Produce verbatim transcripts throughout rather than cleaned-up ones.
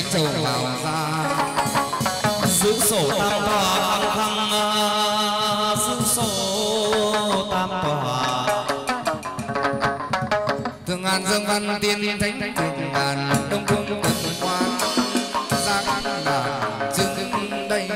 trầu vào ra giữ sổ tam tòa khăng khăng giữ sổ tam tòa thường ngàn dương văn tiên thánh thường ngàn đông phương tần quan giang đàn dừng đây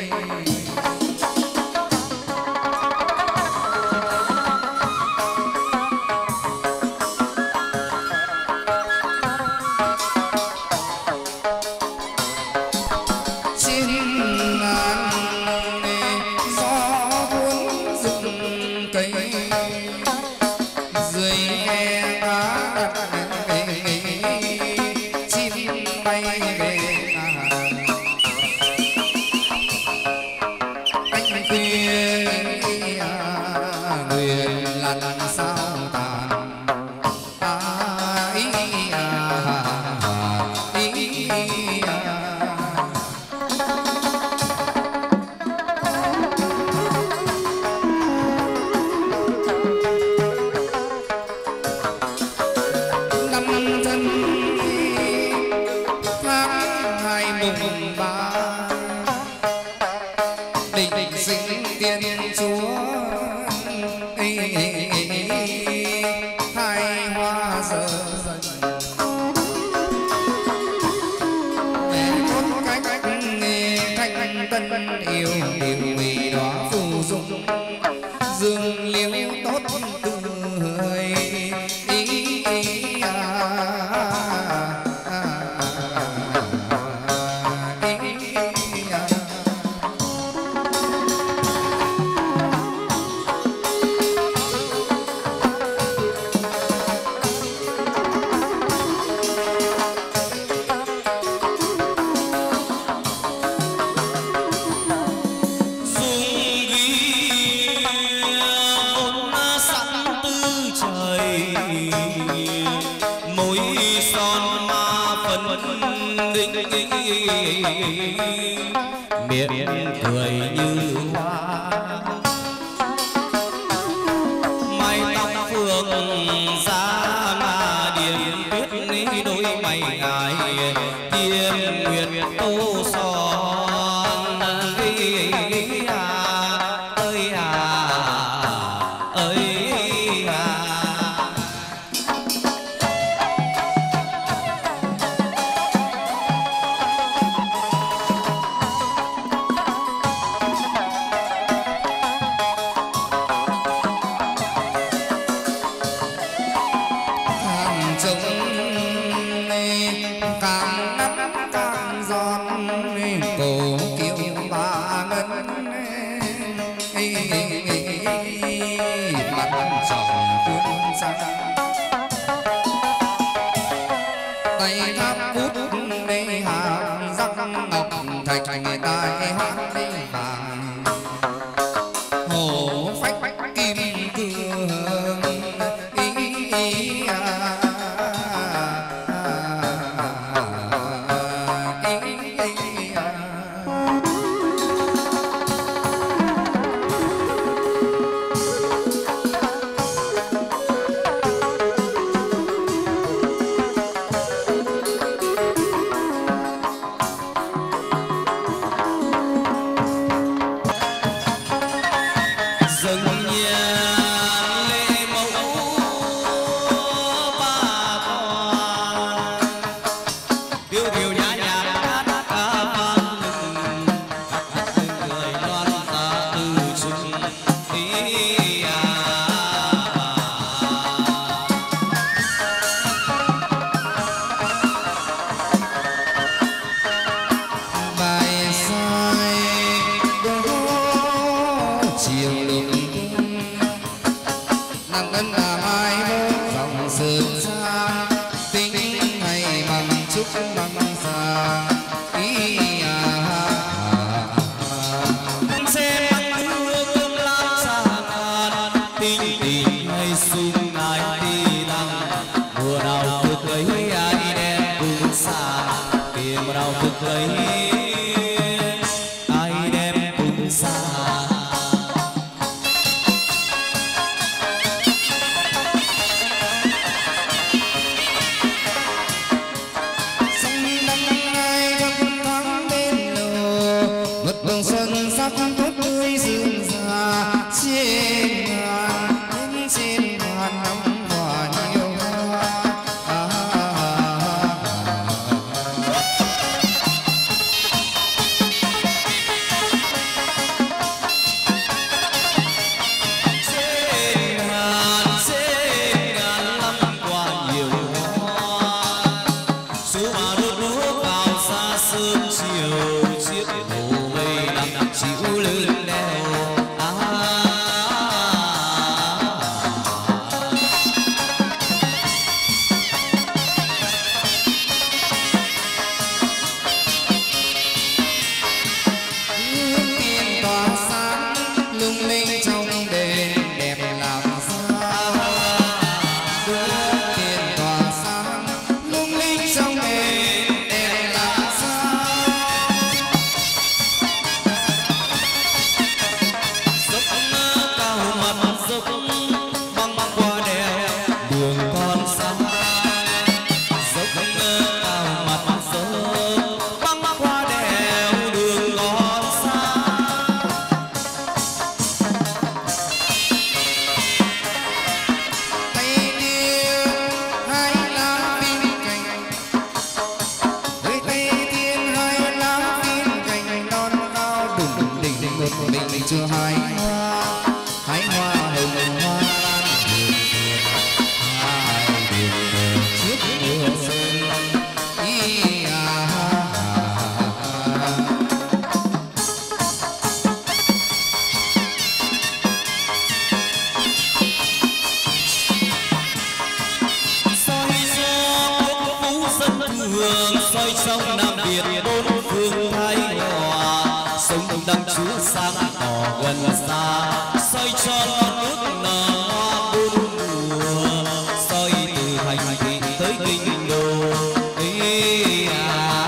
biệt bốn phương thái hòa, sông đăng chúa sang tỏ gần xa, soi cho nước nở hoa bốn mùa, soi từ thành thị tới kinh đô. Ý à.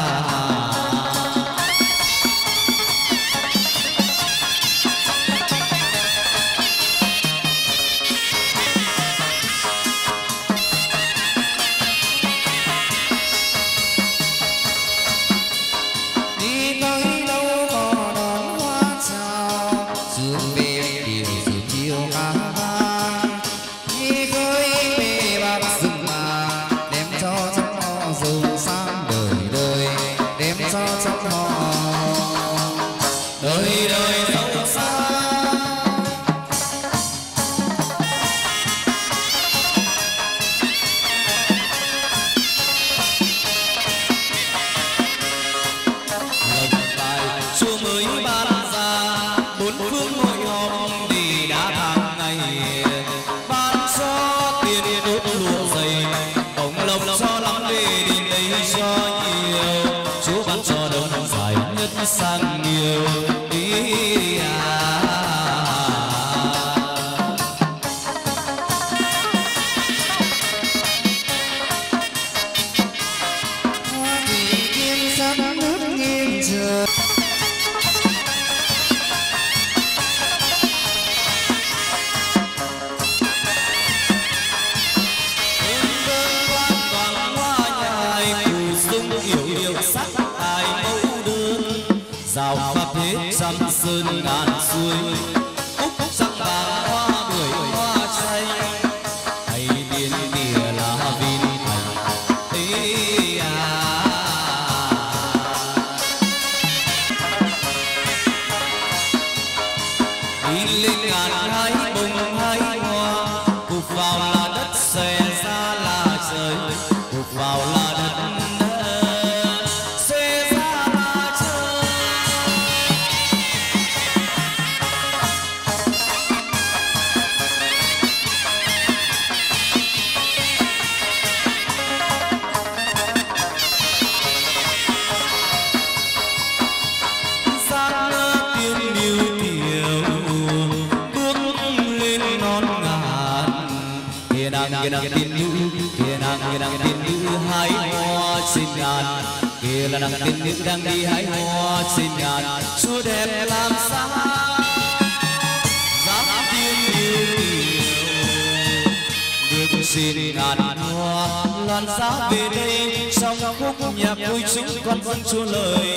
Sang nhiều ý à. Hoa thủy tiên sắc nước nghiêng trời, hương thơm quan toàn hoa nhài, phù dung yểu điệu sắc tài mẫu rào pháp hết trăm sơn ngàn suối, úc trăng vàng hoa bưởi hoa chay, hay biên địa là viên thành. Ý à. Đi lên ngàn hai bông hai hoa, cụp vào là đất xòe ra là trời, cụp vào là đất kia nàng tiên nữ, kia nàng kia nàng tiên nữ hái hoa trên ngàn, kia là nàng tiên nữ đang đi hái hoa trên ngàn. Chúa đẹp làm sao dám tiên yêu kiều, được trên ngàn hoa lan giá về đây, trong khúc nhạc vui chúng con vâng Chúa lời.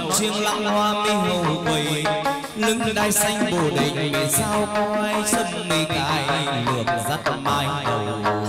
chiêng lăng hoa mi hầu quầy lưng đai xanh bồ đề mẹ sao quay sân mi cài lược dắt mai đầu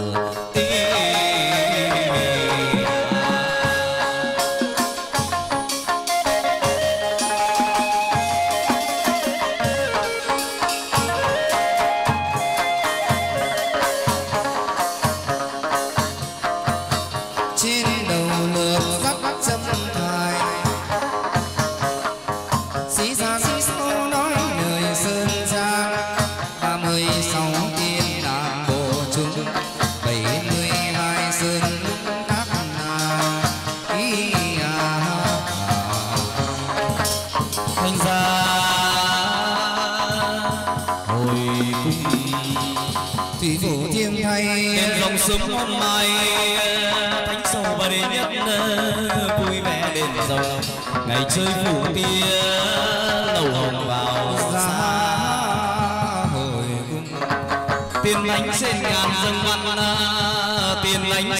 sớm hôm mai thánh sầu và đến nhất vui vẻ đền rồng ngày chơi phủ tia lầu hồng vào xa hồi cung tiền lánh trên ngàn dâng văn tiền lánh